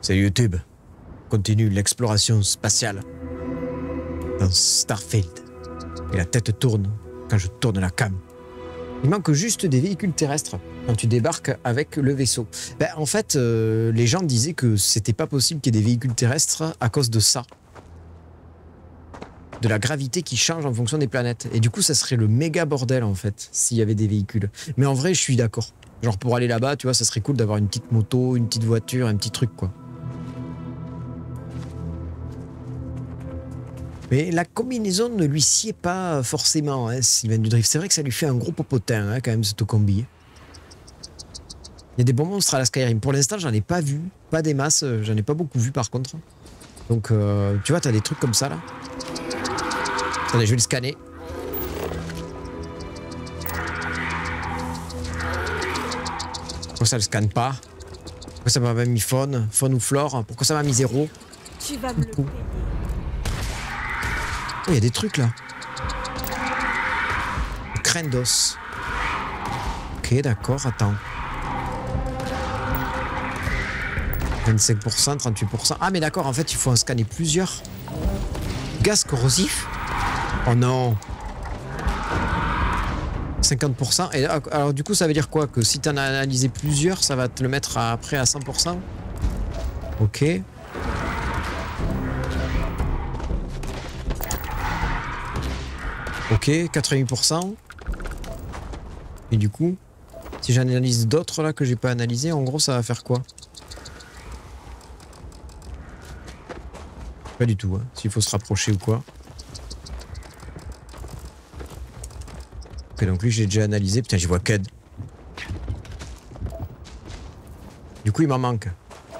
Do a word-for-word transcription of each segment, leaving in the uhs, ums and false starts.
Salut YouTube. Continue l'exploration spatiale dans Starfield. Et la tête tourne quand je tourne la cam. Il manque juste des véhicules terrestres quand tu débarques avec le vaisseau. Ben, en fait, euh, les gens disaient que c'était pas possible qu'il y ait des véhicules terrestres à cause de ça. De la gravité qui change en fonction des planètes. Et du coup, ça serait le méga bordel en fait, s'il y avait des véhicules. Mais en vrai, je suis d'accord. Genre pour aller là-bas, tu vois, ça serait cool d'avoir une petite moto, une petite voiture, un petit truc quoi. Mais la combinaison ne lui sied pas forcément, hein, Sylvain du Drift. C'est vrai que ça lui fait un gros popotin, hein, quand même, cette combi. Il y a des bons monstres à la Skyrim. Pour l'instant, j'en ai pas vu. Pas des masses. J'en ai pas beaucoup vu, par contre. Donc, euh, tu vois, t'as des trucs comme ça, là. Attendez, je vais le scanner. Pourquoi ça le scanne pas? Pourquoi ça m'a mis faune? Faune ou flore? Pourquoi ça m'a mis zéro? Tu vas me le payer. Oh, il y a des trucs là. Crâne d'os. Ok, d'accord, attends. vingt-cinq pour cent, trente-huit pour cent. Ah, mais d'accord, en fait, il faut en scanner plusieurs. Gaz corrosif? Oh non. cinquante pour cent. Et alors, du coup, ça veut dire quoi? Que si tu en as analysé plusieurs, ça va te le mettre à, après à cent pour cent? Ok. Ok, quatre-vingts pour cent. Et du coup, si j'analyse d'autres là que j'ai pas analysé, en gros, ça va faire quoi? Pas du tout, hein. S'il faut se rapprocher ou quoi. Ok, donc lui, j'ai déjà analysé. Putain, j'y vois Cud. Du coup, il m'en manque.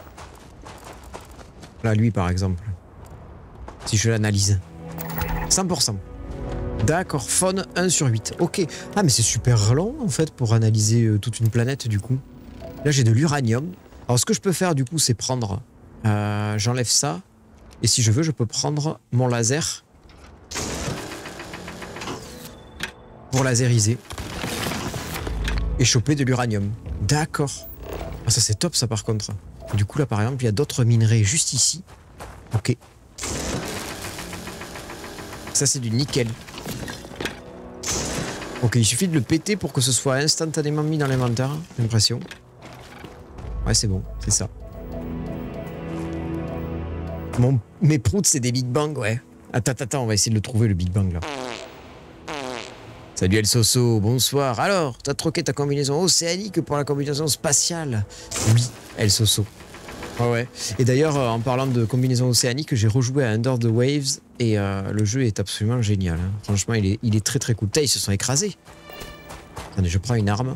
Là, lui, par exemple. Si je l'analyse. cent pour cent. D'accord, faune un sur huit. Ok. Ah, mais c'est super long, en fait, pour analyser euh, toute une planète, du coup. Là, j'ai de l'uranium. Alors, ce que je peux faire, du coup, c'est prendre... Euh, J'enlève ça. Et si je veux, je peux prendre mon laser. Pour laseriser. Et choper de l'uranium. D'accord. Ah, ça, c'est top, ça, par contre. Du coup, là, par exemple, il y a d'autres minerais juste ici. Ok. Ça, c'est du nickel. Ok, il suffit de le péter pour que ce soit instantanément mis dans l'inventaire, j'ai l'impression. Ouais, c'est bon, c'est ça. Mon, mes proutes, c'est des Big Bang, ouais. Attends, attends, on va essayer de le trouver, le Big Bang, là. Salut El Soso, bonsoir. Alors, t'as troqué ta combinaison océanique pour la combinaison spatiale? Oui, El Soso. Ouais, ouais. Et d'ailleurs, euh, en parlant de combinaison océanique, j'ai rejoué à Under the Waves et euh, le jeu est absolument génial. Hein. Franchement, il est, il est très très cool. Putain, ils se sont écrasés. Attendez, je prends une arme.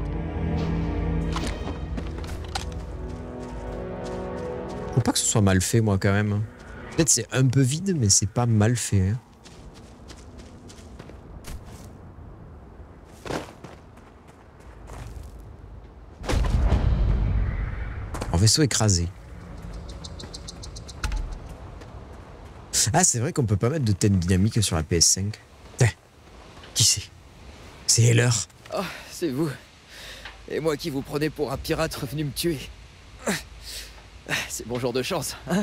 Faut pas que ce soit mal fait, moi, quand même. Peut-être c'est un peu vide, mais c'est pas mal fait. Hein. En vaisseau écrasé. Ah, c'est vrai qu'on peut pas mettre de tête dynamique sur la P S cinq. Tiens, qui c'est? C'est Heller. Oh, c'est vous. Et moi qui vous prenais pour un pirate revenu me tuer. C'est bon jour de chance, hein?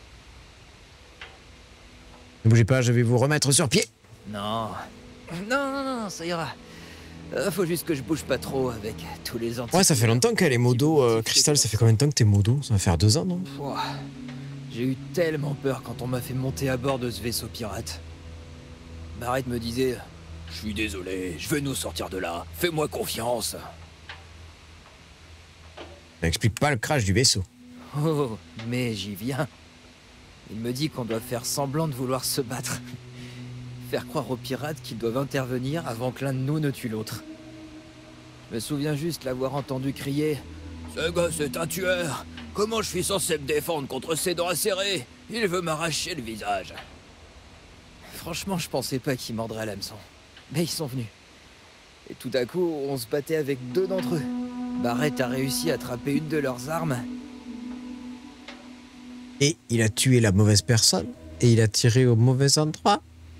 Ne bougez pas, je vais vous remettre sur pied. Non. Non, non, non, ça ira. Euh, faut juste que je bouge pas trop avec tous les anti. Ouais, ça fait longtemps qu'elle est modo. Euh, Crystal, ça fait combien de temps que t'es modo? Ça va faire deux ans, non? Ouah. J'ai eu tellement peur quand on m'a fait monter à bord de ce vaisseau pirate. Barrett me disait... Je suis désolé, je vais nous sortir de là. Fais-moi confiance. Ça explique pas le crash du vaisseau. Oh, mais j'y viens. Il me dit qu'on doit faire semblant de vouloir se battre. Faire croire aux pirates qu'ils doivent intervenir avant que l'un de nous ne tue l'autre. Je me souviens juste l'avoir entendu crier « Ce gosse est un tueur! Comment je suis censé me défendre contre ses dents acérées? Il veut m'arracher le visage !» Franchement, je pensais pas qu'ils mordraient à l'hameçon. Mais ils sont venus. Et tout à coup, on se battait avec deux d'entre eux. Barrett a réussi à attraper une de leurs armes. Et il a tué la mauvaise personne. Et il a tiré au mauvais endroit.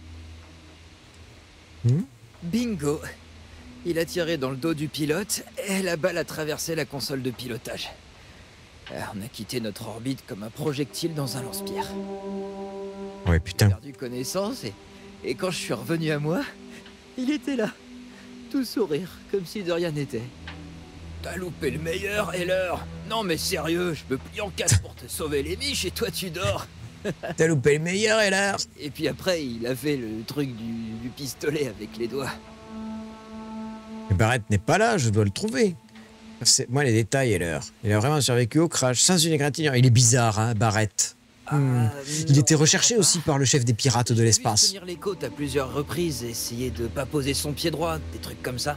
Hmm? Bingo! Il a tiré dans le dos du pilote et la balle a traversé la console de pilotage. Euh, On a quitté notre orbite comme un projectile dans un lance-pierre. Ouais, J'ai putain. perdu connaissance et, et quand je suis revenu à moi, il était là. Tout sourire, comme si de rien n'était. T'as loupé le meilleur et l'heure. Non mais sérieux, je me plie en quatre pour te sauver les miches et toi tu dors. T'as loupé le meilleur et l'heure. Et puis après, il a fait le truc du, du pistolet avec les doigts. Mais Barrett n'est pas là, je dois le trouver. C'est- Moi, les détails et l'heure. Il a vraiment survécu au crash, sans une égratignure. Il est bizarre, hein, Barrett. Hmm. Ah, Il non, était je recherché crois aussi pas. par le chef des pirates de J'ai vu l'espace. tenir les côtes à plusieurs reprises et essayer de pas poser son pied droit, des trucs comme ça.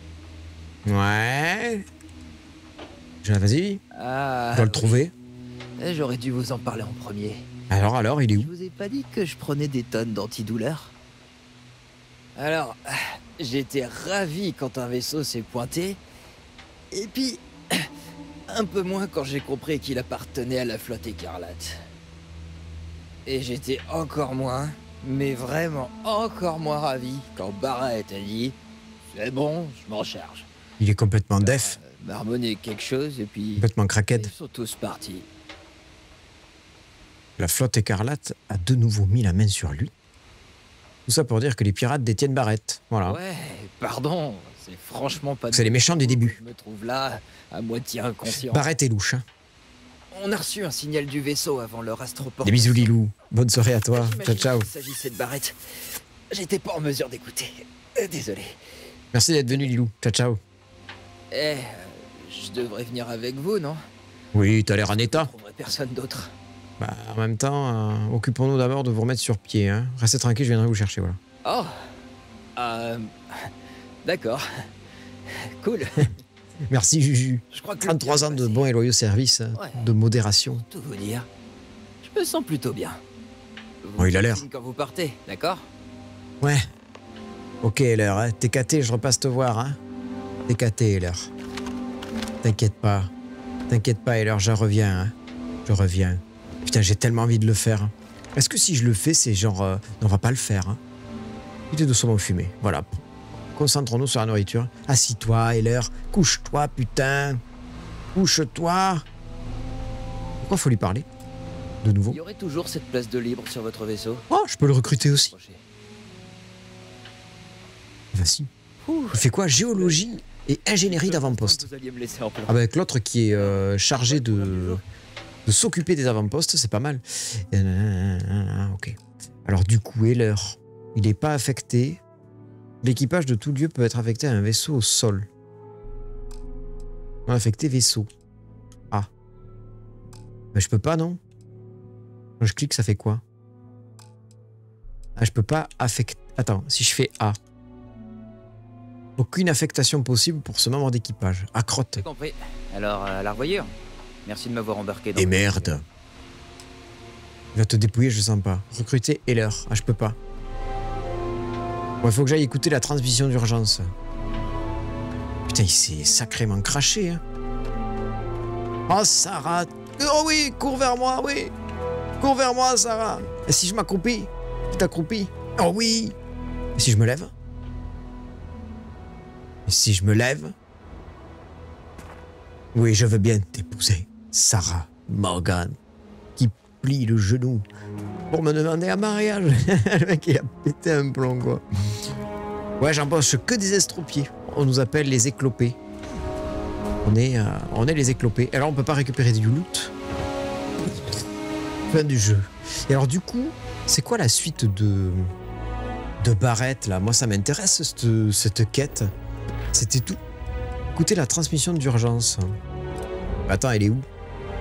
Ouais. Je- Vas-y, Ah, je dois le trouver. eh, j'aurais dû vous en parler en premier. Alors, alors, il est Je où? vous ai pas dit que je prenais des tonnes d'antidouleurs? Alors, j'étais ravi quand un vaisseau s'est pointé, et puis un peu moins quand j'ai compris qu'il appartenait à la flotte écarlate. Et j'étais encore moins, mais vraiment encore moins ravi quand Barrett a dit « C'est bon, je m'en charge Il est complètement ». def, Euh, Marmonné quelque chose, et puis complètement craquette. ils sont tous partis. La flotte écarlate a de nouveau mis la main sur lui. Tout ça pour dire que les pirates détiennent Barrett. Voilà. Ouais, pardon, c'est franchement pas... C'est les méchants du début. Je me trouve là, à moitié inconscient. Barrett est louche. Hein. On a reçu un signal du vaisseau avant leur astroport. Des bisous, Lilou. Bonne soirée à toi. Ciao, ciao. Il s'agissait de Barrett. J'étais pas en mesure d'écouter. Euh, Désolé. Merci d'être venu, Lilou. Ciao, ciao. Eh, euh, je devrais venir avec vous, non? Oui, t'as l'air en Je état. trouverai personne d'autre. Bah, en même temps, euh, occupons-nous d'abord de vous remettre sur pied. Hein. Restez tranquille, je viendrai vous chercher, voilà. Oh Euh... D'accord. Cool. Merci, Juju. Je crois que... le trente-trois temps ans est de passé. bons et loyaux services, hein, Ouais. de modération. Pour tout vous dire, je me sens plutôt bien. Vous Oh, il a me l'air. faites signe quand vous partez, d'accord? Ouais. Ok, l'heure, hein. T'es caté, je repasse te voir, hein. T'es caté, l'heure. T'inquiète pas. T'inquiète pas, l'heure, je reviens, hein. Je reviens. Putain, j'ai tellement envie de le faire. Hein. Est-ce que si je le fais, c'est genre... euh, non, on va pas le faire, hein. Évitez de saumon fumé, voilà. Concentrons-nous sur la nourriture. Assis-toi, l'heure. Couche-toi, putain. Couche-toi. Pourquoi faut lui parler? De nouveau. Il y aurait toujours cette place de libre sur votre vaisseau. Oh, je peux le recruter aussi. Approchez. Vas-y. Il fait quoi? Géologie et ingénierie d'avant-poste. Vous alliez me laisser en plan. Avec l'autre qui est euh, chargé de, de s'occuper des avant-postes, c'est pas mal. Euh, ok. Alors du coup, Heller, il n'est pas affecté. L'équipage de tout lieu peut être affecté à un vaisseau au sol. Non, affecté vaisseau. Ah. Mais je peux pas, non? Quand je clique, ça fait quoi? Ah, je peux pas affecter... Attends, si je fais A. Aucune affectation possible pour ce membre d'équipage. À crotte. J'ai compris. Alors, à la revoyure. Merci de m'avoir embarqué dans... Et merde. Il va te dépouiller, je sens pas. Recruter Heller. Ah, je peux pas. Bon, il faut que j'aille écouter la transmission d'urgence. Putain, il s'est sacrément craché, hein. Oh, Sarah. Oh oui, cours vers moi, oui. Cours vers moi, Sarah. Et si je m'accroupis? Tu t'accroupis? Oh oui. Et si je me lève? Et si je me lève? Oui, je veux bien t'épouser, Sarah Morgan, qui plie le genou pour me demander un mariage. Le mec, il a pété un plomb, quoi. Ouais, j'embauche que des estropiés. On nous appelle les éclopés. On est, euh, on est les éclopés. Alors, on peut pas récupérer du loot. Fin du jeu. Et alors, du coup, c'est quoi la suite de, de Barrett, là? Moi, ça m'intéresse, cette, cette quête. C'était tout. Écoutez la transmission d'urgence. Attends, elle est où?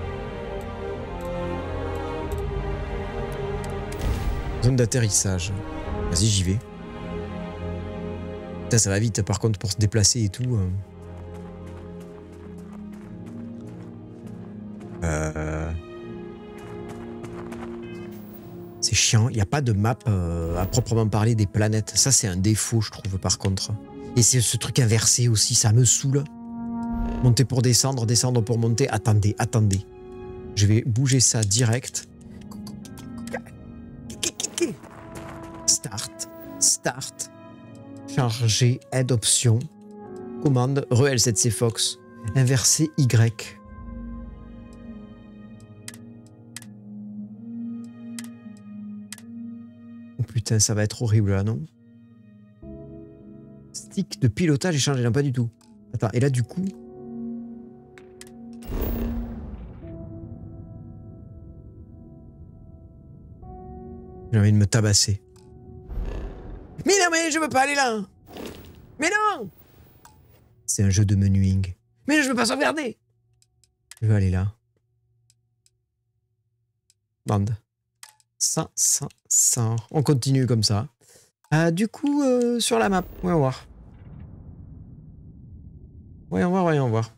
Zone d'atterrissage. Vas-y, j'y vais. Putain, ça va vite, par contre, pour se déplacer et tout. Euh... C'est chiant. Il n'y a pas de map euh, à proprement parler des planètes. Ça, c'est un défaut, je trouve, par contre. Et c'est ce truc inversé aussi, ça me saoule. Monter pour descendre, descendre pour monter. Attendez, attendez. Je vais bouger ça direct. Start, start. Charger, aide option. Commande, re L sept C Fox. Inverser Y. putain, ça va être horrible là, non? Stick de pilotage échangé, non pas du tout. Attends, et là du coup... J'ai envie de me tabasser. Mais non, mais je veux pas aller là! Mais non! C'est un jeu de menuing. Mais je veux pas sauvegarder! Je veux aller là. Bande. Ça, ça, ça. On continue comme ça. Euh, du coup, euh, sur la map, voyons voir. Voyons voir, voyons voir.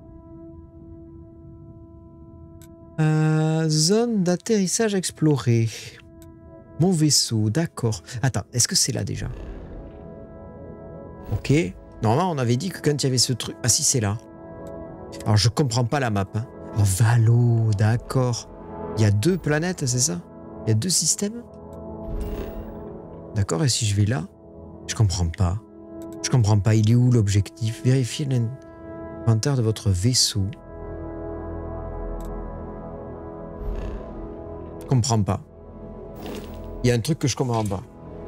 Euh, zone d'atterrissage explorée. Mon vaisseau, d'accord. Attends, est-ce que c'est là déjà? Ok. Normalement, on avait dit que quand il y avait ce truc... Ah si, c'est là. Alors, je comprends pas la map. Hein. Oh, Valo, d'accord. Il y a deux planètes, c'est ça? Il y a deux systèmes? D'accord, et si je vais là? Je comprends pas. Je comprends pas. Il est où l'objectif? Vérifiez l'inventaire de votre vaisseau. Je comprends pas. Il y a un truc que je comprends pas.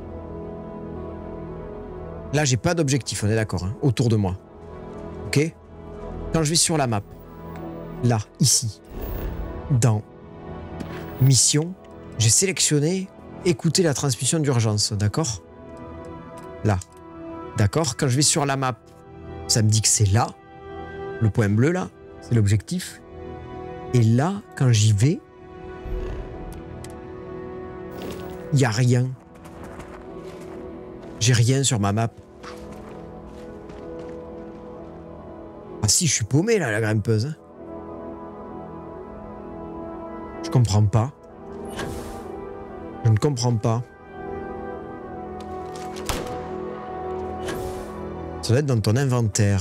Là, j'ai pas d'objectif, on est d'accord, hein, autour de moi. Ok? Quand je vais sur la map, là, ici, dans mission, j'ai sélectionné écouter la transmission d'urgence, d'accord? Là. D'accord? Quand je vais sur la map, ça me dit que c'est là, le point bleu là, c'est l'objectif. Et là, quand j'y vais, il n'y a rien. J'ai rien sur ma map. Ah si, je suis paumé là, la grimpeuse. Hein. Je comprends pas. Je ne comprends pas. Ça doit être dans ton inventaire.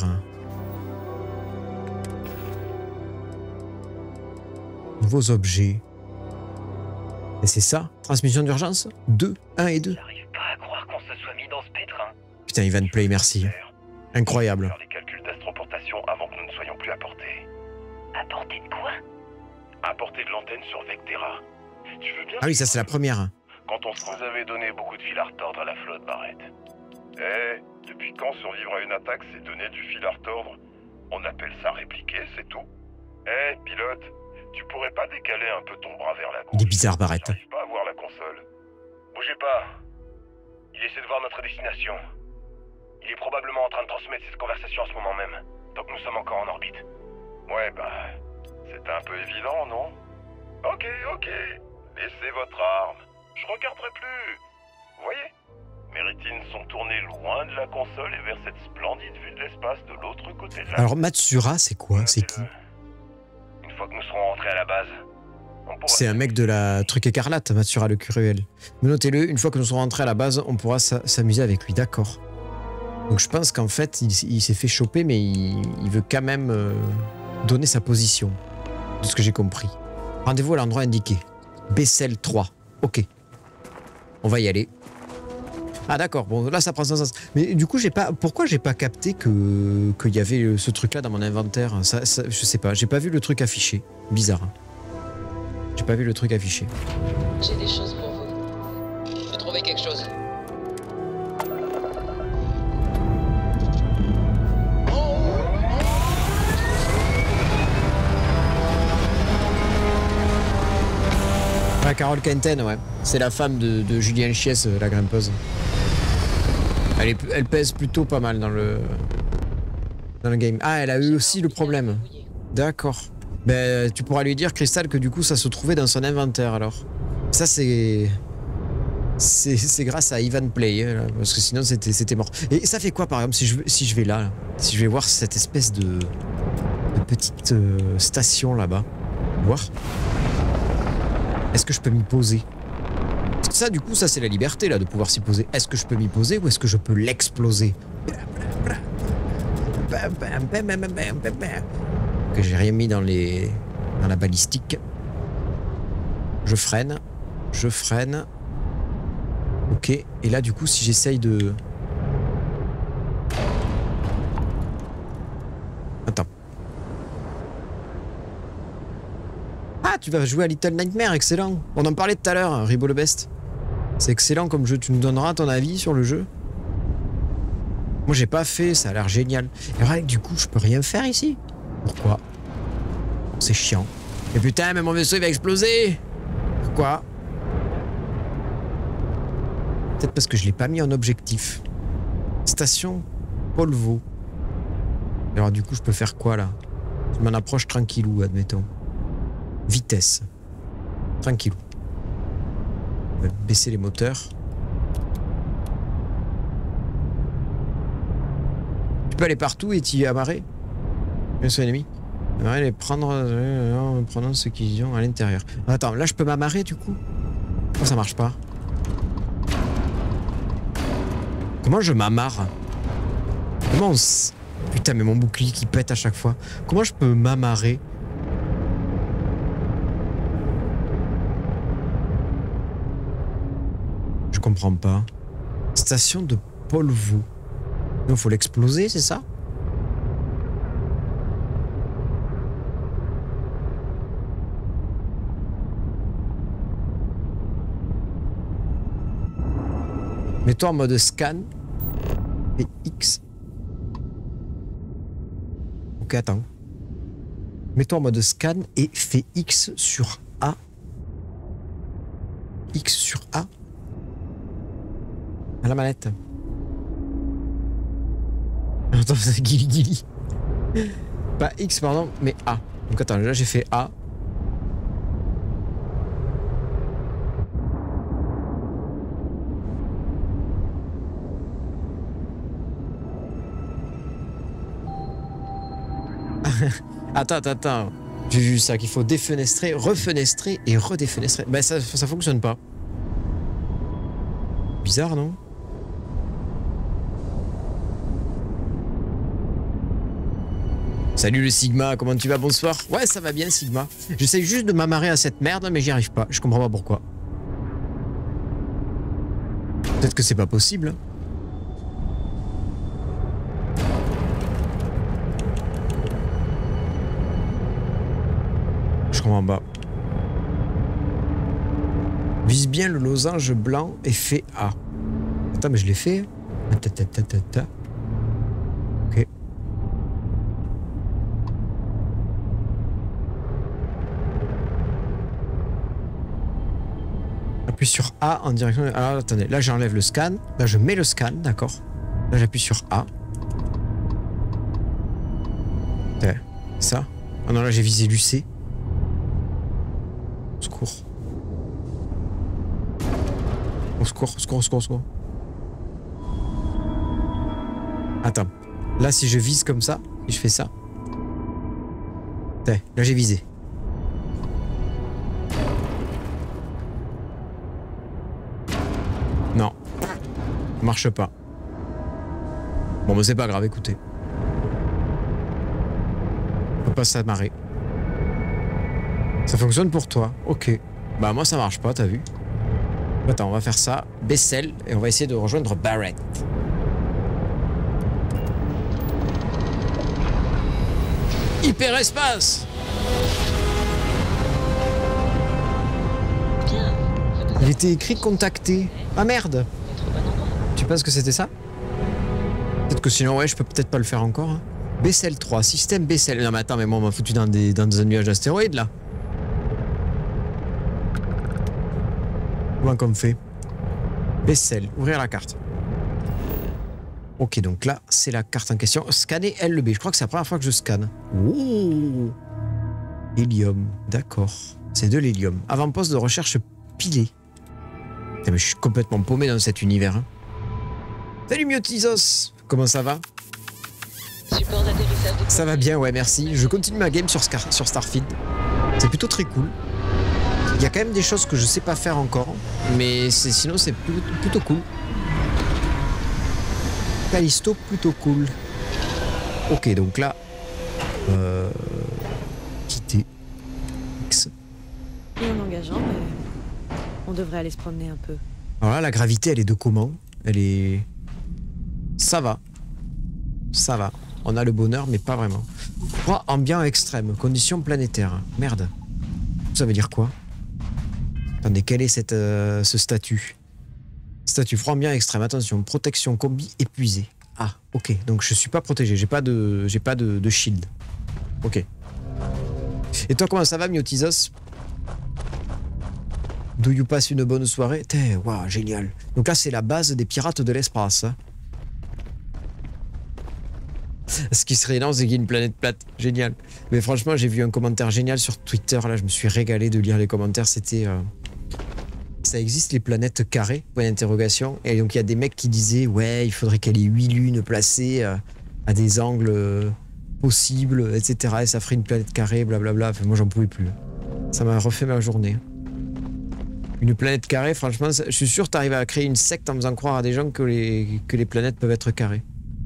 Nouveaux objets. Et c'est ça, transmission d'urgence deux, un et deux. J'arrive pas à croire qu'on se soit mis dans ce pétrin. Putain, Ivan Play, merci. Incroyable. Faire des calculs d'astroportation avant que nous ne soyons plus à portée. À portée de quoi? À portée de l'antenne sur Vectera. Tu veux bien? Ah oui, ça c'est la première. Quand on se vous avait donné beaucoup de fil à retordre à la flotte, Barrett. Eh, depuis quand survivre à une attaque, c'est donner du fil à retordre? On appelle ça répliquer, c'est tout. Eh, pilote, tu pourrais pas décaler un peu ton bras vers la gauche? Il est bizarre, Barrett. J'arrive pas à voir la console. Bougez pas. Il essaie de voir notre destination. Il est probablement en train de transmettre cette conversation en ce moment même, tant que nous sommes encore en orbite. Ouais, bah... c'était un peu évident, non? Ok, ok. Laissez votre arme. Je regarderai plus. Vous voyez? Mes rétines sont tournées loin de la console et vers cette splendide vue de l'espace de l'autre côté de la... Alors Matsura, c'est quoi? C'est qui? Une fois que nous serons rentrés à la base... C'est un mec de la truc écarlate, Matsura le cruel. Mais notez-le, une fois que nous serons rentrés à la base, on pourra s'amuser avec lui, d'accord. Donc je pense qu'en fait, il, il s'est fait choper, mais il, il veut quand même euh, donner sa position, de ce que j'ai compris. Rendez-vous à l'endroit indiqué. Bessel trois. Ok. On va y aller. Ah d'accord, bon là ça prend sens. Mais du coup, j'ai pas. Pourquoi j'ai pas capté que qu'il y avait ce truc-là dans mon inventaire? Ça, ça, je sais pas, j'ai pas vu le truc affiché. Bizarre. Hein. J'ai pas vu le truc affiché. J'ai des choses pour vous. J'ai trouvé quelque chose. Ah, Carole Quenten, ouais. C'est la femme de, de Julien Chies, la grimpeuse. Elle, est, elle pèse plutôt pas mal dans le dans le game. Ah, elle a eu aussi le problème. D'accord. Ben, tu pourras lui dire, Crystal, que du coup, ça se trouvait dans son inventaire, alors. Ça, c'est... C'est grâce à Ivan Play, là, parce que sinon, c'était mort. Et ça fait quoi, par exemple, si je, si je vais là, là, si je vais voir cette espèce de, de petite euh, station, là-bas. Voir. Est-ce que je peux m'y poser? Parce que ça, du coup, ça, c'est la liberté, là, de pouvoir s'y poser. Est-ce que je peux m'y poser ou est-ce que je peux l'exploser? Que j'ai rien mis dans les dans la balistique. Je freine, je freine. Ok, et là du coup si j'essaye de... Attends. Ah, tu vas jouer à Little Nightmare, excellent. On en parlait tout à l'heure, Ribo le Best. C'est excellent comme jeu. Tu nous donneras ton avis sur le jeu? Moi, j'ai pas fait. Ça a l'air génial. Et vrai, du coup, je peux rien faire ici. Pourquoi? C'est chiant. Et putain, mais mon vaisseau, il va exploser. Pourquoi? Peut-être parce que je l'ai pas mis en objectif. Station Polvo. Alors du coup, je peux faire quoi là? Je m'en approche tranquillou, admettons. Vitesse. Tranquillou. On va baisser les moteurs. Tu peux aller partout et t'y amarrer. Bien sûr, ennemi. Amarrer les prendre euh, en prenant ceux qui ont à l'intérieur. Attends, là je peux m'amarrer du coup? Pourquoi ça marche pas? Comment je m'amarre? Comment on s... Putain, mais mon bouclier qui pète à chaque fois. Comment je peux m'amarrer? Je comprends pas. Station de Polvo. Il faut l'exploser, c'est ça? Mets-toi en mode scan. Et X. Ok, attends. Mets-toi en mode scan et fais X sur A. X sur A. À la manette. Attends, c'est guili guili. Pas X, pardon, mais A. Donc attends, là j'ai fait A. Attends, attends, attends. J'ai vu ça, qu'il faut défenestrer, refenestrer et redéfenestrer. Ben ça, ça fonctionne pas. Bizarre, non? Salut le Sigma, comment tu vas? Bonsoir. Ouais, ça va bien Sigma. J'essaie juste de m'amarrer à cette merde, mais j'y arrive pas. Je comprends pas pourquoi. Peut-être que c'est pas possible. Je comprends pas. Vise bien le losange blanc et fais A. Attends, mais je l'ai fait. Ok. Appuie sur A en direction... Alors, attendez. Là, j'enlève le scan. Là, je mets le scan, d'accord. Là, j'appuie sur A. Ok. Ça. Ah non, là, j'ai visé l'U C. Au secours. Au secours, au secours, au secours, au secours. Attends. Là, si je vise comme ça, si je fais ça. Là, j'ai visé. Non. Marche pas. Bon, mais c'est pas grave, écoutez. On peut pas s'amarrer. Ça fonctionne pour toi, ok. Bah moi ça marche pas, t'as vu. Attends, on va faire ça, Bessel, et on va essayer de rejoindre Barrett. Hyperespace. Il était écrit contacter. Ah merde. Tu penses que c'était ça? Peut-être que sinon, ouais, je peux peut-être pas le faire encore. Hein. Bessel trois, système Bessel. Non mais attends, mais moi on m'a foutu dans des, dans des nuages d'astéroïdes là. Comment qu'on fait? Bessel, ouvrir la carte. Ok, donc là, c'est la carte en question. Scanner L B. Je crois que c'est la première fois que je scanne. Oh, hélium, d'accord. C'est de l'hélium. Avant-poste de recherche pilé. Putain, mais je suis complètement paumé dans cet univers. Hein. Salut Myotisos, comment ça va? Support d'atterrissage de... Ça va bien, ouais, merci. Je continue ma game sur, Scar sur Starfield. C'est plutôt très cool. Il y a quand même des choses que je sais pas faire encore, mais sinon c'est plutôt, plutôt cool. Callisto, plutôt cool. Ok, donc là, euh, quitter X. Bien engageant, mais on devrait aller se promener un peu. Alors là, la gravité, elle est de comment? Elle est... Ça va. Ça va. On a le bonheur, mais pas vraiment. Froid ambiant extrême. Conditions planétaires. Merde. Ça veut dire quoi? Attendez, quel est cette, euh, ce statut? Statut froid bien extrême. Attention, protection combi épuisée. Ah, ok. Donc je suis pas protégé. J'ai pas de, j'ai pas de, de shield. Ok. Et toi, comment ça va, Miotisos? Do you pass une bonne soirée? Waouh, génial. Donc là, c'est la base des pirates de l'espace. Hein. Ce qui serait énorme, c'est qu'il y ait une planète plate. Génial. Mais franchement, j'ai vu un commentaire génial sur Twitter. Là, je me suis régalé de lire les commentaires. C'était... Euh... Ça existe, les planètes carrées, point d'interrogation. Et donc, il y a des mecs qui disaient, ouais, il faudrait qu'elle ait huit lunes placées euh, à des angles euh, possibles, et cetera. Et ça ferait une planète carrée, blablabla. Enfin, moi, j'en pouvais plus. Ça m'a refait ma journée. Une planète carrée, franchement, je suis sûr que tu arrives à créer une secte en faisant croire à des gens que les, que les planètes peuvent être carrées.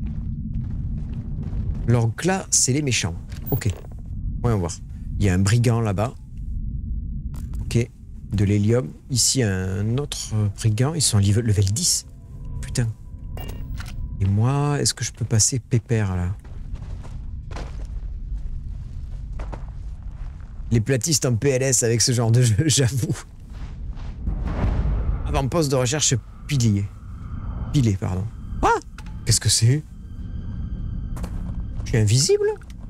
Donc là, c'est les méchants. Ok. Voyons voir. Il y a un brigand là-bas. Ok. De l'hélium. Ici, un autre brigand. Ils sont level, level dix. Putain. Et moi, est-ce que je peux passer pépère là? Les platistes en P L S avec ce genre de jeu, j'avoue. Avant-poste de recherche pilier. Pilé, pardon. Ah! Qu'est-ce que c'est? Je suis invisible?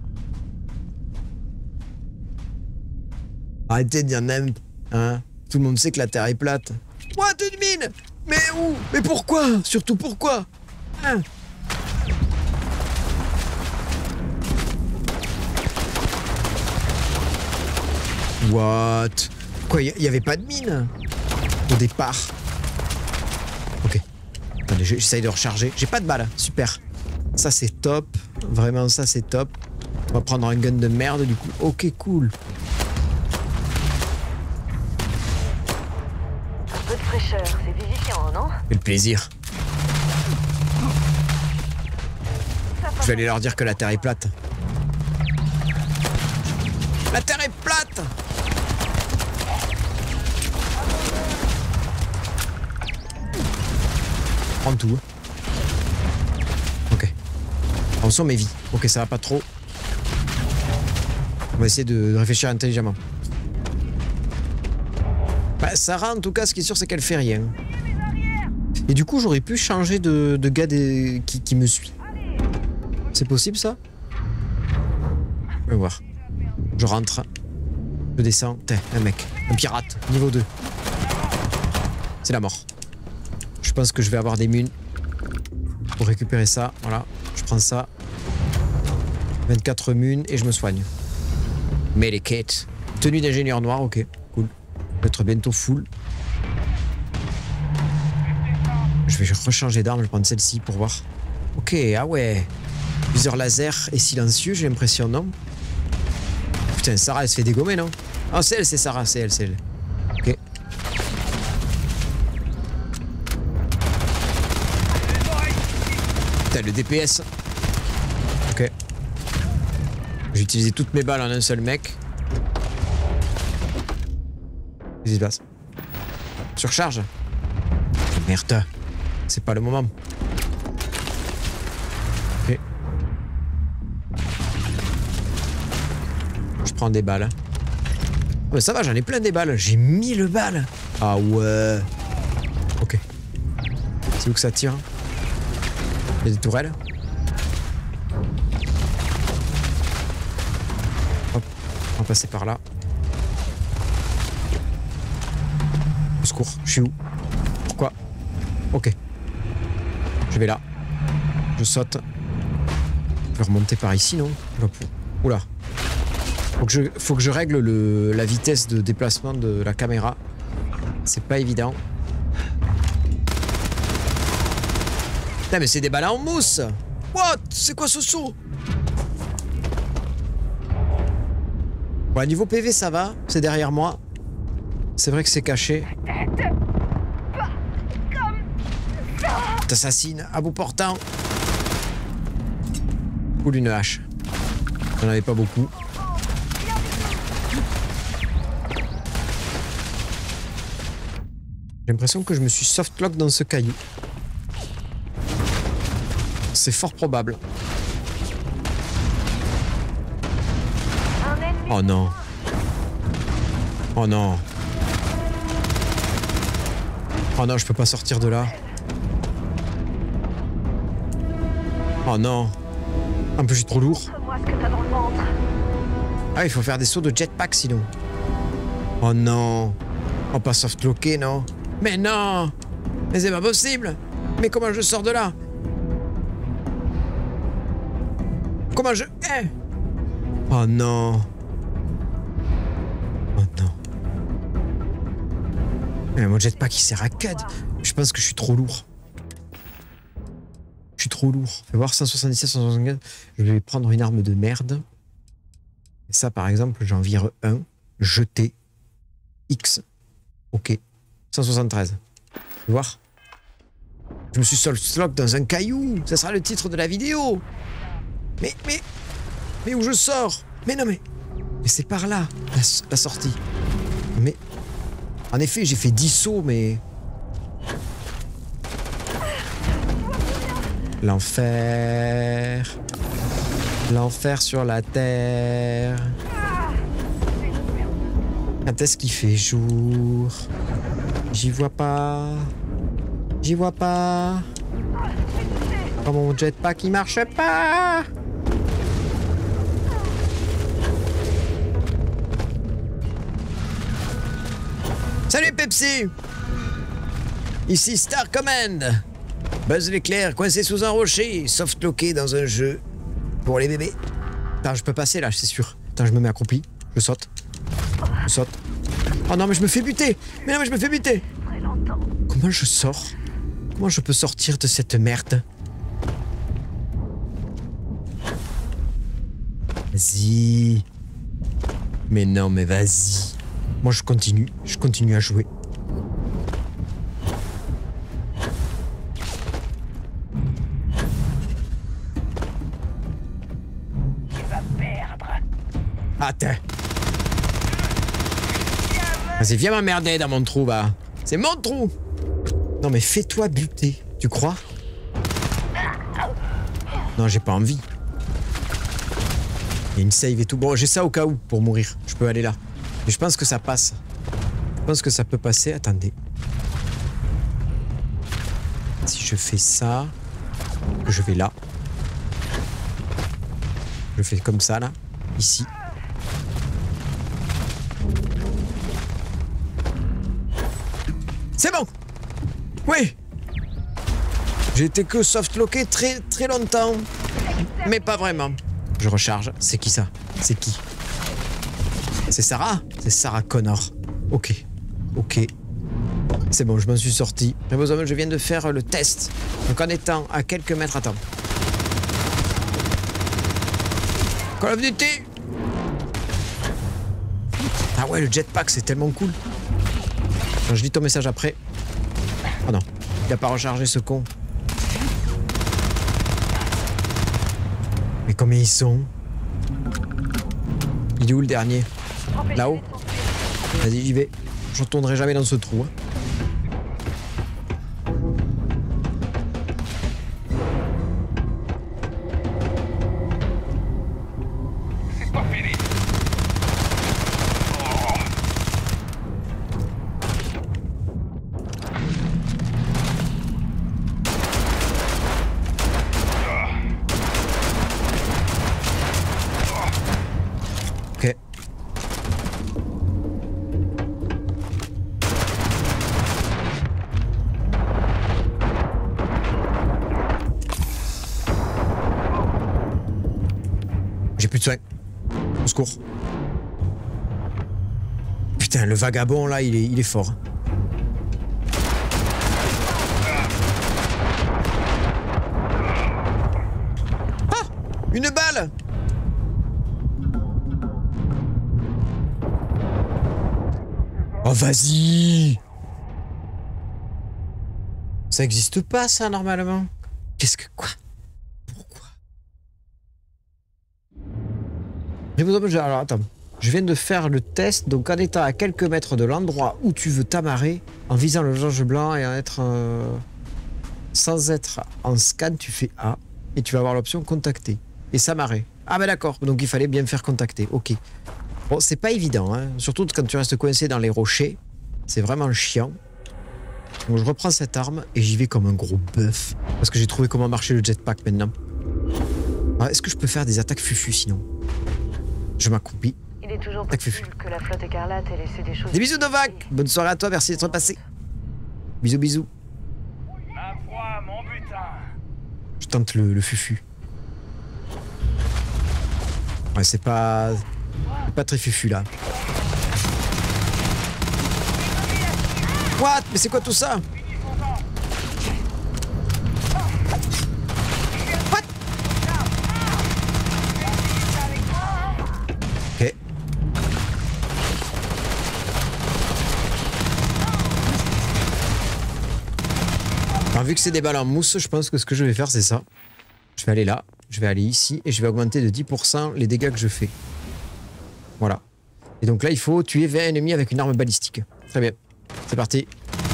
Arrêtez de dire même, hein? Tout le monde sait que la Terre est plate. What, une mine? Mais où? Mais pourquoi? Surtout pourquoi? Hein? What? Quoi, il n'y avait pas de mine? Au départ. Ok. Attendez, j'essaye de recharger. J'ai pas de balles. Super. Ça, c'est top. Vraiment, ça, c'est top. On va prendre un gun de merde, du coup. Ok, cool. Un peu de fraîcheur, c'est vivifiant, non? Quel plaisir. Je vais aller leur dire que la Terre est plate. La Terre est plate! Prends tout. Ok. Attention mes vies. Ok, ça va pas trop. On va essayer de réfléchir intelligemment. Bah, Sarah, en tout cas, ce qui est sûr, c'est qu'elle fait rien. Et du coup, j'aurais pu changer de, de gars des, qui, qui me suit. C'est possible, ça? Je vais voir. Je rentre. Je descends. T'es un mec. Un pirate. Niveau deux. C'est la mort. Je pense que je vais avoir des munes pour récupérer ça. Voilà. Je prends ça. vingt-quatre munes et je me soigne. Medicate. Tenue d'ingénieur noir. Ok. Cool. Je vais être bientôt full. Je vais rechanger d'arme. Je vais prendre celle-ci pour voir. Ok. Ah ouais. Viseur laser et silencieux. J'ai l'impression, non? Putain, Sarah, elle se fait dégommer, non? Ah, c'est elle, c'est Sarah. C'est elle, c'est elle. Ok. Putain, le D P S. Ok. J'ai utilisé toutes mes balles en un seul mec. Qu'est-ce qui se passe? Surcharge. Merde. C'est pas le moment. Ok. Je prends des balles. Oh, mais ça va, j'en ai plein des balles. J'ai mille balles. Ah ouais. Ok. C'est où que ça tire? Il y a des tourelles. Hop, on va passer par là. Au secours, je suis où? Pourquoi? Ok. Je vais là. Je saute. Je vais remonter par ici, non? Oula. Faut que je, faut que je règle le, la vitesse de déplacement de la caméra. C'est pas évident. Putain, mais c'est des balles en mousse! What? C'est quoi ce saut? Bon, niveau P V, ça va. C'est derrière moi. C'est vrai que c'est caché. T'assassines à bout portant. Cool, une hache. J'en avais pas beaucoup. J'ai l'impression que je me suis softlock dans ce caillou. C'est fort probable. Oh non. Oh non. Oh non, je peux pas sortir de là. Oh non. En plus, je suis trop lourd. Montre-moi ce que t'as dans le ventre. Ah, il faut faire des sauts de jetpack sinon. Oh non. On pas softlocker, non? Mais non. Mais c'est pas possible. Mais comment je sors de là? Comment je... Eh oh non. Oh non. Mais mon jetpack il sert à cad. Je pense que je suis trop lourd. Je suis trop lourd. Fais voir cent soixante-dix-sept, cent soixante-quinze. Je vais prendre une arme de merde. Et ça par exemple, j'en vire un. Jeter. X. Ok. cent soixante-treize. Tu vois? Je me suis softlock dans un caillou. Ça sera le titre de la vidéo. Mais, mais, mais où je sors? Mais non, mais, mais c'est par là, la, la sortie. Mais, en effet, j'ai fait dix sauts, mais... L'enfer. L'enfer sur la terre. Quand est-ce qu'il fait jour? J'y vois pas. J'y vois pas. Oh, mon jetpack, il marche pas. Salut Pepsi. Ici Star Command. Buzz l'éclair coincé sous un rocher, softlocké dans un jeu pour les bébés. Attends, je peux passer là, c'est sûr. Attends, je me mets accroupi. Je saute. Je saute. Oh non, mais je me fais buter. Mais non, mais je me fais buter. Comment je sors? Comment je peux sortir de cette merde? Vas-y. Mais non, mais vas-y. Moi, je continue. Je continue à jouer. Tu vas perdre. Attends. Vas-y, viens m'emmerder dans mon trou, va. C'est mon trou. Non, mais fais-toi buter. Tu crois? Non, j'ai pas envie. Il y a une save et tout. Bon, j'ai ça au cas où, pour mourir. Je peux aller là. Mais je pense que ça passe. Je pense que ça peut passer. Attendez. Si je fais ça, que je vais là. Je fais comme ça, là. Ici. C'est bon! Oui! J'ai été que softlocké très très longtemps. Mais pas vraiment. Je recharge. C'est qui ça? C'est qui? C'est Sarah? C'est Sarah Connor. Ok. Ok. C'est bon, je m'en suis sorti. Je viens de faire le test. Donc en étant à quelques mètres... Attends. Call of Duty! Ah ouais, le jetpack, c'est tellement cool. Attends, je lis ton message après. Oh non. Il a pas rechargé ce con. Mais combien ils sont? Il est où le dernier? Là-haut? Vas-y, j'y vais. Je retournerai jamais dans ce trou. Hein. C'est pas fini. Ok. J'ai plus de soins. Au secours. Putain, le vagabond là, il est, il est fort. Ah! Une balle! Oh, vas-y! Ça existe pas, ça, normalement. Qu'est-ce que... Quoi? Pourquoi? Alors, attends. Je viens de faire le test, donc en étant à quelques mètres de l'endroit où tu veux t'amarrer, en visant le Georges Blanc et en être... Euh, sans être en scan, tu fais A, et tu vas avoir l'option contacter. Et s'amarrer. Ah ben d'accord, donc il fallait bien me faire contacter, ok. Bon, c'est pas évident, hein. Surtout quand tu restes coincé dans les rochers. C'est vraiment chiant. Donc je reprends cette arme et j'y vais comme un gros bœuf. Parce que j'ai trouvé comment marcher le jetpack maintenant. Ah, est-ce que je peux faire des attaques fufu sinon? Je m'accroupis. Il est toujours Tac, possible fufu. que la flotte écarlate ait laissé des choses... Des bisous Novak. Bonne soirée à toi, merci d'être passé. Bisous bisous. Ma foi, mon butin. Je tente le, le fufu. Ouais, c'est pas... c'est pas très fufu là. What? Mais c'est quoi tout ça? What? Ok. Alors, vu que c'est des balles en mousse, je pense que ce que je vais faire c'est ça. Je vais aller là, je vais aller ici et je vais augmenter de dix pour cent les dégâts que je fais. Voilà. Et donc là il faut tuer vingt ennemis avec une arme balistique. Très bien. C'est parti.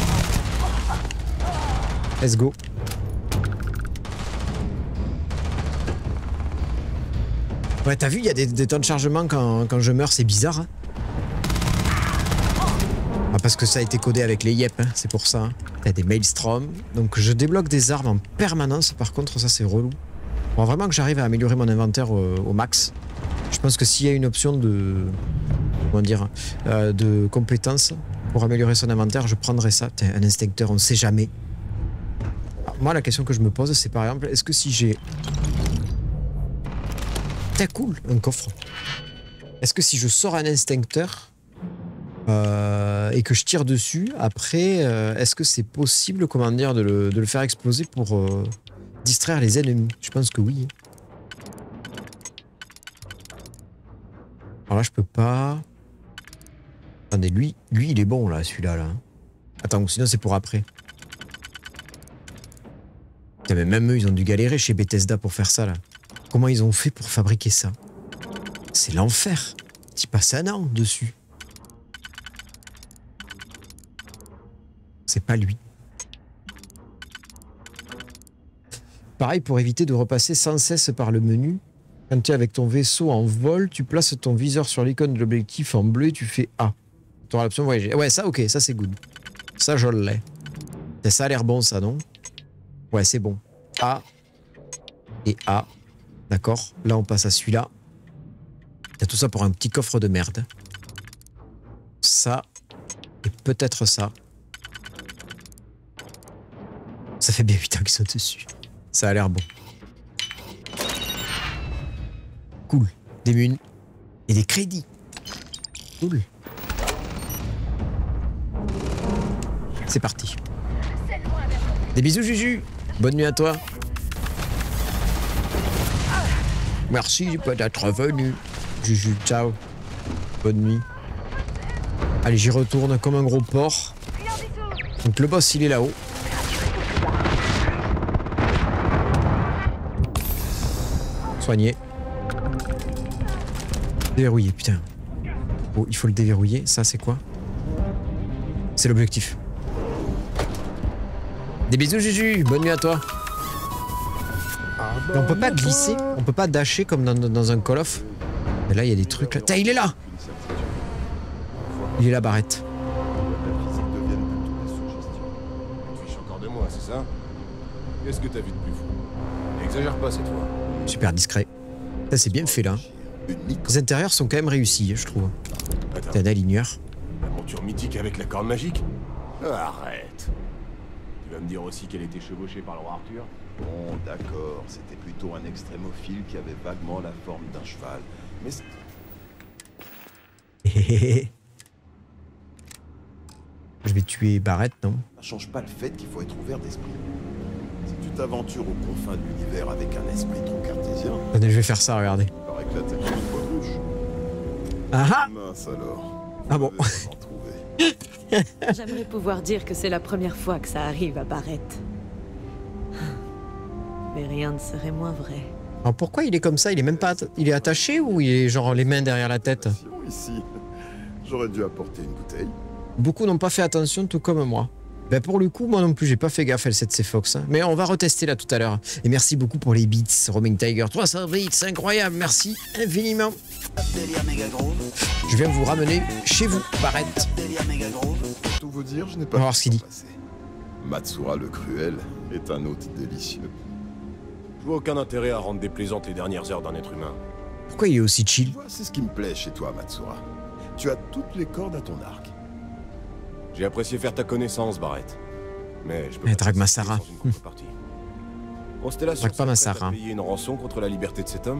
Let's go. Ouais, t'as vu, il y a des, des temps de chargement quand, quand je meurs, c'est bizarre. Hein, ah, parce que ça a été codé avec les yep, hein, c'est pour ça. Hein. Il y a des maelstroms. Donc je débloque des armes en permanence, par contre ça c'est relou. Bon, vraiment que j'arrive à améliorer mon inventaire au, au max. Je pense que s'il y a une option de... comment dire, euh, de compétences pour améliorer son inventaire, je prendrais ça. Putain, un instincteur, on ne sait jamais. Alors, moi, la question que je me pose, c'est par exemple, est-ce que si j'ai... Putain, cool, un coffre. Est-ce que si je sors un instincteur euh, et que je tire dessus, après, euh, est-ce que c'est possible, comment dire, de le, de le faire exploser pour euh, distraire les ennemis? Je pense que oui. Alors là, je peux pas... Attendez, lui, lui il est bon là, celui-là. Là. Attends, sinon c'est pour après. Putain, mais même eux, ils ont dû galérer chez Bethesda pour faire ça là. Comment ils ont fait pour fabriquer ça? C'est l'enfer. Tu passes un an dessus. C'est pas lui. Pareil, pour éviter de repasser sans cesse par le menu. Quand tu es avec ton vaisseau en vol, tu places ton viseur sur l'icône de l'objectif en bleu et tu fais A. Tu auras l'option voyager. Ouais, ça, ok, ça c'est good. Ça, je l'ai. Ça a l'air bon, ça, non? Ouais, c'est bon. A et A. D'accord. Là, on passe à celui-là. Il y a tout ça pour un petit coffre de merde. Ça. Et peut-être ça. Ça fait bien huit ans qu'ils sont dessus. Ça a l'air bon. Cool. Des munes. Et des crédits. Cool. C'est parti. Des bisous, Juju. Bonne nuit à toi. Merci d'être venu. Juju, ciao. Bonne nuit. Allez, j'y retourne comme un gros porc. Donc le boss, il est là-haut. Soigné. Déverrouillé, putain. Oh, il faut le déverrouiller. Ça, c'est quoi? C'est l'objectif. Des bisous, Juju. Bonne nuit à toi. Et on peut pas glisser. On peut pas dasher comme dans, dans un Call of. Mais là, il y a des trucs là. Tiens, il est là. Il est là, Barrett. Tu fiches encore de moi, c'est ça? Qu'est-ce que t'as vu de plus fou? N'exagère pas cette fois. Super discret. Ça, c'est bien fait là. Les intérieurs sont quand même réussis, je trouve. T'as un aligneur. La monture mythique avec la corne magique? Arrête. Tu vas me dire aussi qu'elle était chevauchée par le roi Arthur? Bon, d'accord, c'était plutôt un extrémophile qui avait vaguement la forme d'un cheval. Mais... Je vais tuer Barrett, non? ça change pas le fait qu'il faut être ouvert d'esprit. Si tu t'aventures aux confins de l'univers avec un esprit trop cartésien... Attendez, je vais faire ça, regardez. Il paraît que la tête est une baudruche. Ah ah! Mince alors. Ah bon? J'aimerais pouvoir dire que c'est la première fois que ça arrive à Barrett. Mais rien ne serait moins vrai. Alors pourquoi il est comme ça? Il est même pas... Il est attaché ou il est genre les mains derrière la tête? Ici, j'aurais dû apporter une bouteille. Beaucoup n'ont pas fait attention, tout comme moi. Ben pour le coup, moi non plus, j'ai pas fait gaffe à L sept C Fox. Hein. Mais on va retester là tout à l'heure. Et merci beaucoup pour les beats, Roaming Tiger. trois cents bits, c'est incroyable, merci infiniment. Je viens vous ramener chez vous, Barrett. Pour tout vous dire, je n'ai On va pas... voir ce qu'il dit. Matsura le cruel est un hôte délicieux. vois aucun intérêt à rendre déplaisantes les dernières heures d'un être humain. Pourquoi il est aussi chill? Tu vois, c'est ce qui me plaît chez toi, Matsura. Tu as toutes les cordes à ton arc. J'ai apprécié faire ta connaissance, Barrett. Mais je peux Mais pas drague ma t'accepter Sarah. sans une contrepartie. Constellation Drague pas ma serait prête Sarah. à payer une rançon contre la liberté de cet homme?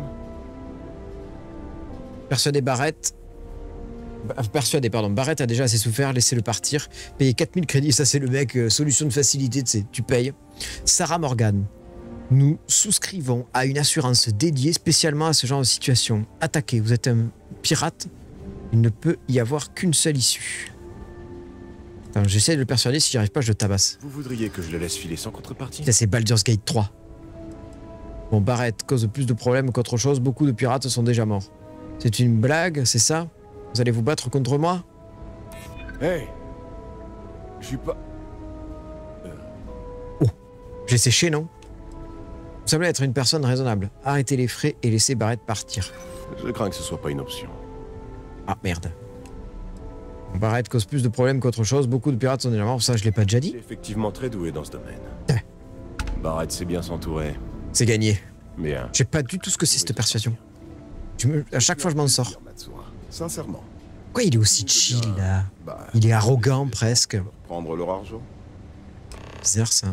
Persuadé Barrett. Bah, Persuadé, pardon. Barrett a déjà assez souffert, laissez-le partir. Payer quatre mille crédits, ça c'est le mec, euh, solution de facilité, tu sais, tu payes. Sarah Morgan. Nous souscrivons à une assurance dédiée spécialement à ce genre de situation. Attaquez, vous êtes un pirate, il ne peut y avoir qu'une seule issue. Attends, j'essaie de le persuader, si j'y arrive pas, je le tabasse. Vous voudriez que je le laisse filer sans contrepartie? Ça c'est Baldur's Gate trois. Bon, Barrett cause plus de problèmes qu'autre chose, beaucoup de pirates sont déjà morts. C'est une blague, c'est ça? Vous allez vous battre contre moi? Hey! Je suis pas... J'ai séché, non? Vous semblez être une personne raisonnable. Arrêtez les frais et laissez Barrett partir. Je crains que ce soit pas une option. Ah, merde. Barrett cause plus de problèmes qu'autre chose, beaucoup de pirates sont déjà morts, ça je l'ai pas déjà Il est dit? effectivement très doué dans ce domaine. Ouais. Barrett sait bien s'entourer. C'est gagné. Bien. Je sais pas du tout ce que c'est cette persuasion. Je me... À chaque fois je m'en sors. Matsura. Sincèrement. Pourquoi il est aussi chill là? Bah, Il est arrogant presque. prendre leur argent. Bizarre ça.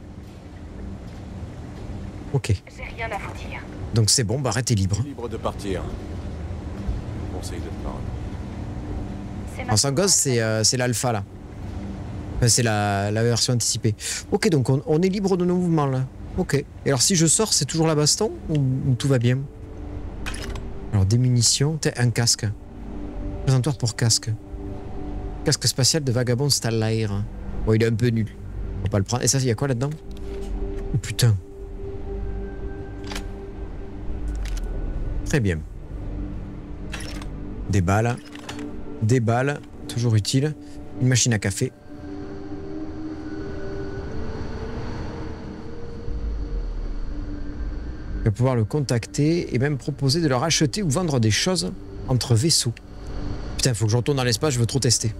Ok. J'ai rien à vous dire. Donc c'est bon, Barrett est libre. Libre de partir. Je conseille de te parler. C'est En Sangos, c'est euh, c'est l'alpha là. Enfin, c'est la, la version anticipée. Ok, donc on, on est libre de nos mouvements là. Ok. Et alors si je sors, c'est toujours la baston ou, ou tout va bien? Alors des munitions, t'as un casque. Présentoir pour casque. Casque spatial de vagabond Stallaire. Bon, il est un peu nul. On va pas le prendre. Et ça, il y a quoi là-dedans? Oh putain. Très bien. Des balles. Des balles, toujours utile. Une machine à café. Je vais pouvoir le contacter et même proposer de leur acheter ou vendre des choses entre vaisseaux. Putain, il faut que je retourne dans l'espace, je veux trop tester.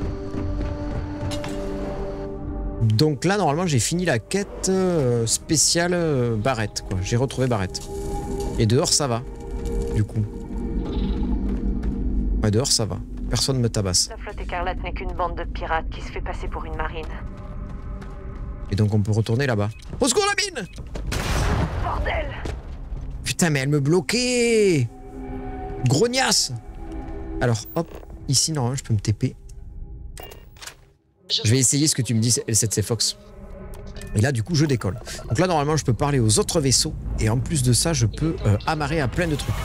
Donc là, normalement, j'ai fini la quête euh, spéciale euh, Barrett, quoi. J'ai retrouvé Barrett. Et dehors, ça va, du coup. Ouais, dehors, ça va. Personne me tabasse. La flotte écarlate n'est qu'une bande de pirates qui se fait passer pour une marine. Et donc, on peut retourner là-bas. Au secours, la mine! Bordel! Putain, mais elle me bloquait! Grognasse! Alors, hop, ici, non, je peux me T P. Je vais essayer ce que tu me dis, L sept C Fox. Et là, du coup, je décolle. Donc là, normalement, je peux parler aux autres vaisseaux. Et en plus de ça, je peux euh, amarrer à plein de trucs.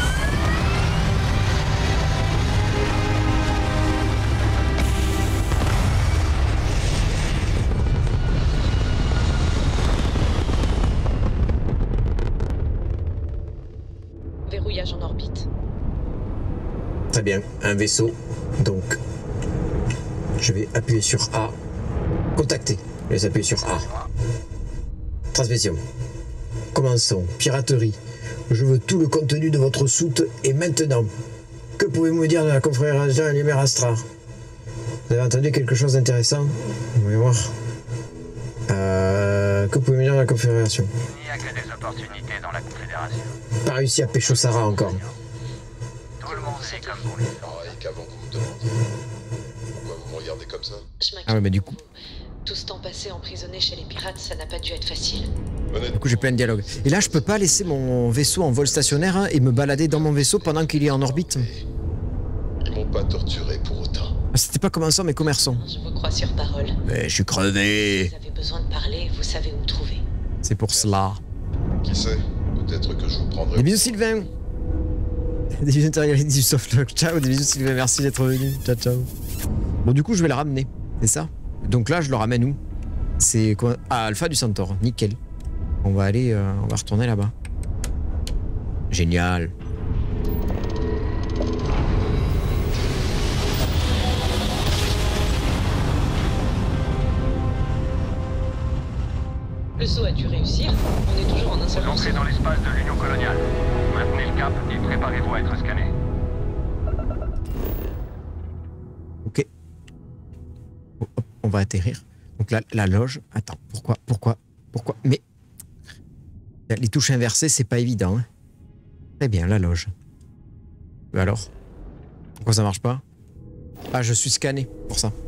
Verrouillage en orbite. Très bien, un vaisseau. Donc, je vais appuyer sur A. Contacter. Je vais appuyer sur A. Transmission. Commençons. Piraterie. Je veux tout le contenu de votre soute et maintenant. Que pouvez-vous me dire de la confédération Lumière Astra? Vous avez entendu quelque chose d'intéressant? On va voir. Euh, que pouvez-vous me dire de la confédération? Il n'y a que des opportunités dans la confédération. Pas réussi à pécho Sarah encore. Tout le monde est comme vous. Pareil qu'avant que vous me demandiez. Pourquoi vous me regardez comme ça? Je m'inquiète Ah ouais, mais du pour coup. vous. Tout ce temps passé emprisonné chez les pirates, ça n'a pas dû être facile. Du coup, j'ai plein de dialogues. Et là, je peux pas laisser mon vaisseau en vol stationnaire hein, et me balader dans mon vaisseau pendant qu'il est en orbite. Ils m'ont pas torturé pour autant. C'était pas commençant, mais commerçant. Je vous crois sur parole. Mais je suis crevé. Vous avez besoin de parler, vous savez où me trouver. C'est pour cela. Qui sait? Peut-être que je vous prendrai... Des bisous, Sylvain. Des bisous intérieurs du softlock. Ciao, des bisous, Sylvain. Merci d'être venu. Ciao, ciao. Bon, du coup, je vais le ramener. C'est ça? Donc là, je le ramène où? C'est quoi? Ah, Alpha du Centaure. Nickel. On va aller... Euh, on va retourner là-bas. Génial. Le saut a dû réussir, on est toujours en un seul Vous entrez dans l'espace de l'Union coloniale. Maintenez le cap et préparez-vous à être scanné. Ok. Oh, hop, on va atterrir. Donc là, la loge... Attends, pourquoi Pourquoi Pourquoi Mais... Les touches inversées, c'est pas évident. Hein. Très bien, la loge. Mais alors? Pourquoi ça marche pas? Ah, je suis scanné pour ça.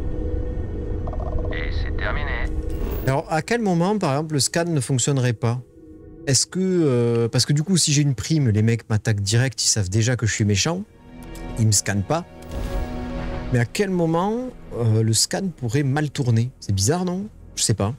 Et c'est terminé. Alors, à quel moment, par exemple, le scan ne fonctionnerait pas? Est-ce que... Euh, parce que du coup, si j'ai une prime, les mecs m'attaquent direct, ils savent déjà que je suis méchant. Ils me scannent pas. Mais à quel moment euh, le scan pourrait mal tourner? C'est bizarre, non? Je sais pas.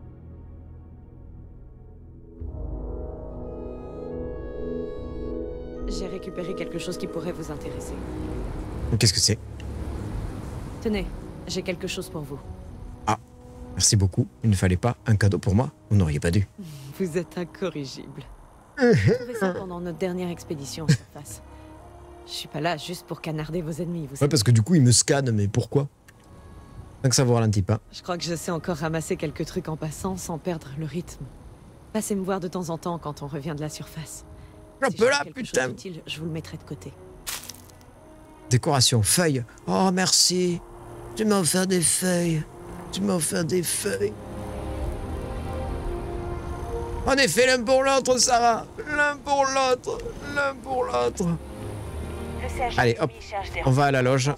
J'ai récupéré quelque chose qui pourrait vous intéresser. Qu'est-ce que c'est? Tenez, j'ai quelque chose pour vous. Ah, merci beaucoup. Il ne fallait pas un cadeau pour moi. Vous n'auriez pas dû. Vous êtes incorrigible. J'ai trouvé ça pendant notre dernière expédition en surface. Je suis pas là juste pour canarder vos ennemis, vous savez. Ouais, parce que du coup, ils me scannent, mais pourquoi? Tant que ça vous ralentit pas. Je crois que je sais encore ramasser quelques trucs en passant sans perdre le rythme. Passez me voir de temps en temps quand on revient de la surface. Un Si peu je là, trouve quelque putain. chose d'utile, je vous le mettrai de côté. Décoration, feuilles. Oh, merci. Tu m'as offert des feuilles. Tu m'as offert des feuilles. En effet, l'un pour l'autre, Sarah. L'un pour l'autre. L'un pour l'autre. Allez, hop. On va à la loge.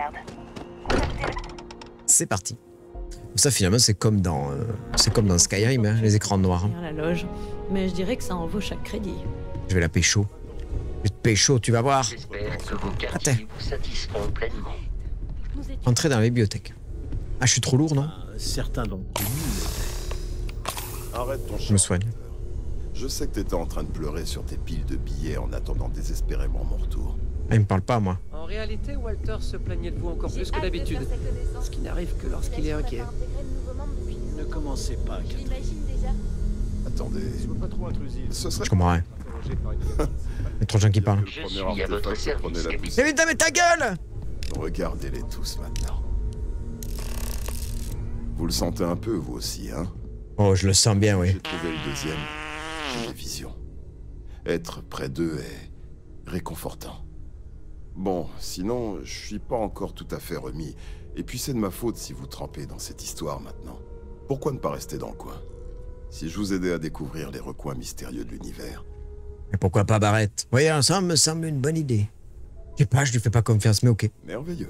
C'est parti. Ça, finalement, c'est comme dans, euh, c'est comme dans Skyrim, hein, les écrans noirs. Bien la loge, mais je dirais que ça en vaut chaque crédit. Je vais la pécho. Je vais te pécho, tu vas voir. J'espère que vos Attends. quartiers vous satisferont pleinement. Entrer dans la bibliothèque. Ah, je suis trop lourd, non? Certains d'entre nous. Arrête ton Je me soigne. Je sais que t'étais en train de pleurer sur tes piles de billets en attendant désespérément mon retour. Ah, il me parle pas, moi. En réalité, Walter se plaignait de vous encore plus que d'habitude. Ce qui n'arrive que lorsqu'il est inquiet. Ne commencez pas, Catherine. Attendez. Pas trop intrusif. Ce serait... Je comprends rien. Il y a trop de gens qui parlent. Je suis à votre service, capitaine. Mais putain, mais ta gueule! Regardez-les tous maintenant. Vous le sentez un peu, vous aussi, hein? Oh, je le sens bien, oui. J'ai trouvé le deuxième. J'ai des visions. Être près d'eux est réconfortant. Bon, sinon, je suis pas encore tout à fait remis. Et puis c'est de ma faute si vous trempez dans cette histoire maintenant. Pourquoi ne pas rester dans le coin? Si je vous aidais à découvrir les recoins mystérieux de l'univers. Mais pourquoi pas Barrett? Oui, ça me semble une bonne idée. Je sais pas, je lui fais pas confiance, mais ok. Merveilleux.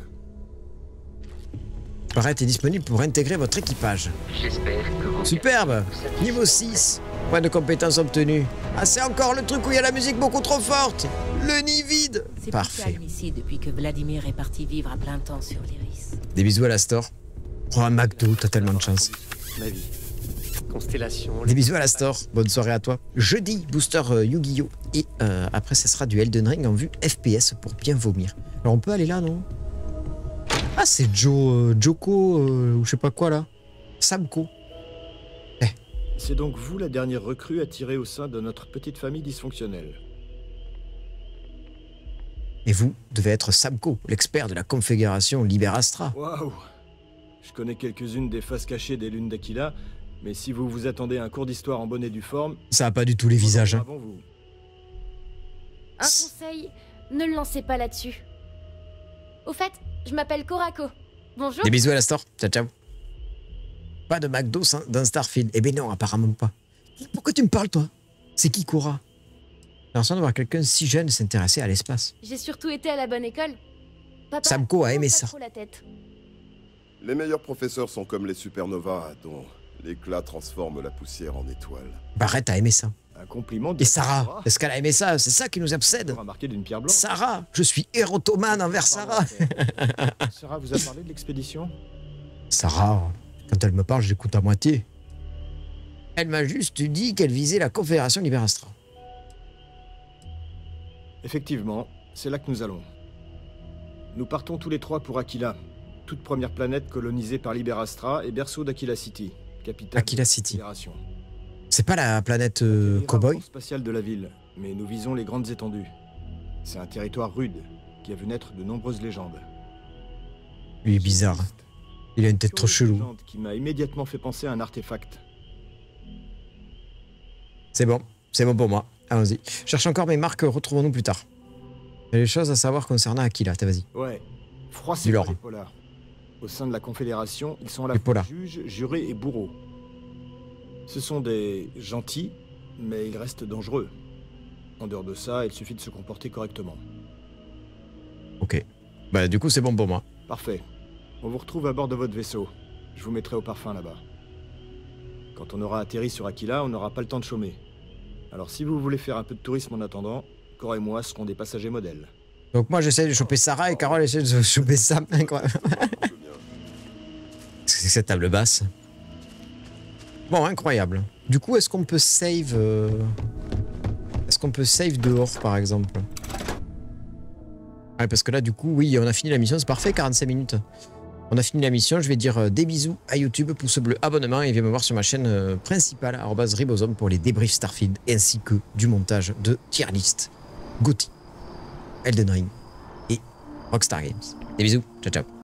Barrett est disponible pour intégrer votre équipage. J'espère que vos Superbe! quartiers vous satisferont Niveau six. Point de compétence obtenu. Ah, c'est encore le truc où il y a la musique beaucoup trop forte. Le nid vide. C'est plus Parfait. calme ici depuis que Vladimir est parti vivre à plein temps sur l'Iris. Des bisous à la store. Oh, un McDo, t'as tellement de chance. Ma vie. Constellation. Des bisous à la store. Bonne soirée à toi. Jeudi, booster euh, Yu-Gi-Oh! Et euh, après, ce sera du Elden Ring en vue F P S pour bien vomir. Alors, on peut aller là, non? Ah, c'est Joe... Euh, Joko... Euh, ou je sais pas quoi, là. Samco. Eh. C'est donc vous la dernière recrue attirée au sein de notre petite famille dysfonctionnelle. Et vous devez être Samco, l'expert de la Confédération Liberastra. Waouh! Je connais quelques-unes des faces cachées des lunes d'Aquila, mais si vous vous attendez à un cours d'histoire en bonne et due forme... Ça a pas du tout les visages. Hein. Vous. Un conseil, ne le lancez pas là-dessus. Au fait, je m'appelle Korako. Bonjour. Des bisous à la store. Ciao, ciao. Pas de McDo sans- dans Starfield. Eh ben non, apparemment pas. Pourquoi tu me parles, toi? C'est qui, Cora? J'ai l'impression de voir quelqu'un si jeune s'intéresser à l'espace. J'ai surtout été à la bonne école. Papa, Samco a aimé prends pas ça. trop la tête. Les meilleurs professeurs sont comme les supernovas, dont l'éclat transforme la poussière en étoile. Barrett a aimé ça. Un compliment de Et Sarah, est-ce qu'elle a aimé ça? C'est ça qui nous obsède. remarqué d'une pierre blanche. Sarah, je suis érotomane envers Sarah. Sarah vous a parlé de l'expédition? Sarah, quand elle me parle, j'écoute à moitié. Elle m'a juste dit qu'elle visait la Confédération Liberastra. Effectivement, c'est là que nous allons. Nous partons tous les trois pour Aquila, toute première planète colonisée par Liberastra et berceau d'Aquila City, capitale Aquila de la City. Confédération. C'est pas la planète euh, C'est Cowboy? l'aéroport spatial de la ville, mais nous visons les grandes étendues. C'est un territoire rude qui a vu naître de nombreuses légendes. Lui est bizarre. Il a une tête trop chelou. Légende qui m'a immédiatement fait penser à un artefact. C'est bon, c'est bon pour moi. Allons-y. Je cherche encore mes marques, retrouvons-nous plus tard. Il y a des choses à savoir concernant Aquila, t'as vas-y. Ouais, froid Du c'est lore. pas les polars. Au sein de la Confédération, ils sont à la Les fois polars. juges, jurés et bourreaux. Ce sont des gentils, mais il reste dangereux. En dehors de ça, il suffit de se comporter correctement. Ok. Bah du coup c'est bon pour moi. Parfait. On vous retrouve à bord de votre vaisseau. Je vous mettrai au parfum là-bas. Quand on aura atterri sur Aquila, on n'aura pas le temps de chômer. Alors si vous voulez faire un peu de tourisme en attendant, Cora et moi serons des passagers modèles. Donc moi j'essaie de choper Sarah et Carole essaie de choper Sam. Incroyable. C'est cette table basse. Bon, incroyable. Du coup, est-ce qu'on peut save... Euh... Est-ce qu'on peut save dehors, par exemple? Ouais, parce que là, du coup, oui, on a fini la mission. C'est parfait, quarante-cinq minutes. On a fini la mission. Je vais dire euh, des bisous à YouTube, pouce bleu, abonnement. Et viens me voir sur ma chaîne euh, principale, arobase ribosome, pour les débriefs Starfield, ainsi que du montage de tier list, G O T Y, Elden Ring et Rockstar Games. Des bisous. Ciao, ciao.